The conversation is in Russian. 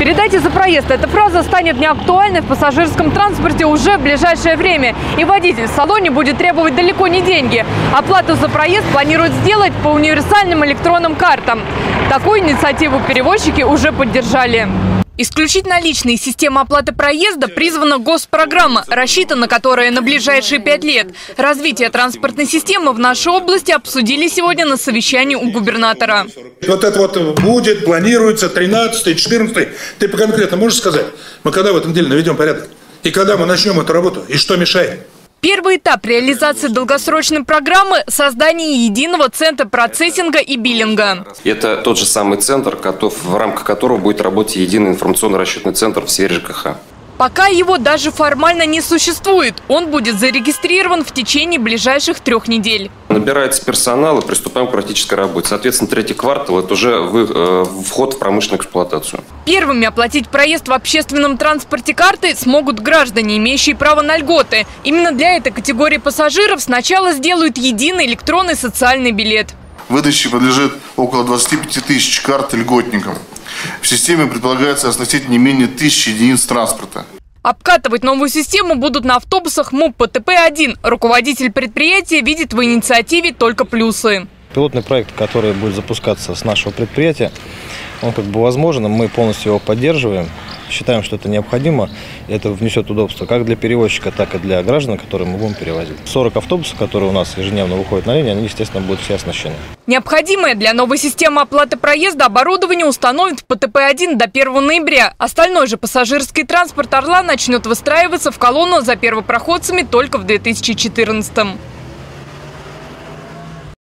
Передайте за проезд. Эта фраза станет неактуальной в пассажирском транспорте уже в ближайшее время. И водитель в салоне будет требовать далеко не деньги. Оплату за проезд планируют сделать по универсальным электронным картам. Такую инициативу перевозчики уже поддержали. Исключить наличные системы оплаты проезда призвана госпрограмма, рассчитана на которая на ближайшие 5 лет. Развитие транспортной системы в нашей области обсудили сегодня на совещании у губернатора. Вот это вот будет, планируется 13-й, 14-й. Ты конкретно можешь сказать, мы когда в этом деле наведем порядок? И когда мы начнем эту работу? И что мешает? Первый этап реализации долгосрочной программы – создание единого центра процессинга и биллинга. Это тот же самый центр, в рамках которого будет работать единый информационно-расчетный центр в сфере ЖКХ. Пока его даже формально не существует. Он будет зарегистрирован в течение ближайших 3 недель. Набирается персонал и приступаем к практической работе. Соответственно, 3-й квартал – это уже вход в промышленную эксплуатацию. Первыми оплатить проезд в общественном транспорте картой смогут граждане, имеющие право на льготы. Именно для этой категории пассажиров сначала сделают единый электронный социальный билет. Выдаче подлежит около 25 тысяч карт льготникам. В системе предполагается оснастить не менее 1000 единиц транспорта. Обкатывать новую систему будут на автобусах МУП ПТП-1. Руководитель предприятия видит в инициативе только плюсы. Пилотный проект, который будет запускаться с нашего предприятия, он возможен, мы полностью его поддерживаем. Считаем, что это необходимо, и это внесет удобство как для перевозчика, так и для граждан, которые мы будем перевозить. 40 автобусов, которые у нас ежедневно выходят на линию, они, естественно, будут все оснащены. Необходимое для новой системы оплаты проезда оборудование установят в ПТП-1 до 1 ноября. Остальной же пассажирский транспорт «Орла» начнет выстраиваться в колонну за первопроходцами только в 2014-м.